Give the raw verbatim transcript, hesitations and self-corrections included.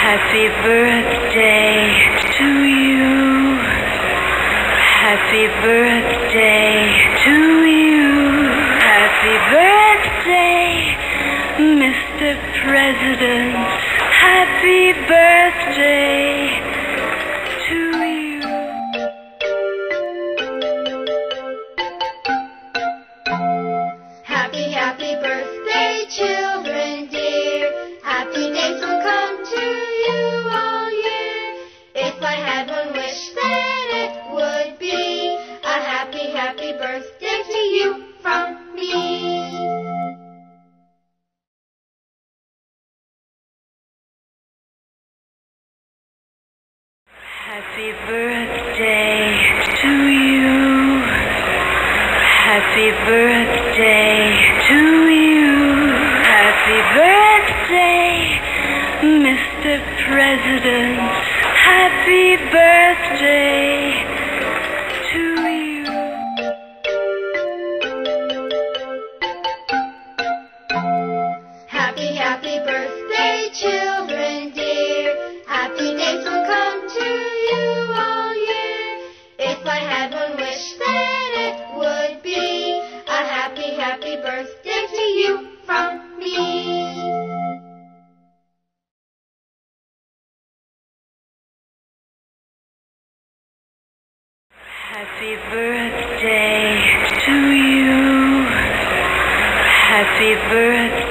Happy birthday to you. Happy birthday to you. Happy birthday, Mister President. Happy birthday to you. Happy, happy birthday, children dear. Happy days will come to you all year. If I had one wish, then it would be a happy, happy birthday to you from me. Happy birthday to you. Happy birthday to you. Happy birthday, Mister President. Happy birthday to you. Happy, happy birthday, children dear. Happy days will come to you all year. If I had one wish, then it would be a happy, happy birthday to you from me. Happy birthday to you. Happy birthday.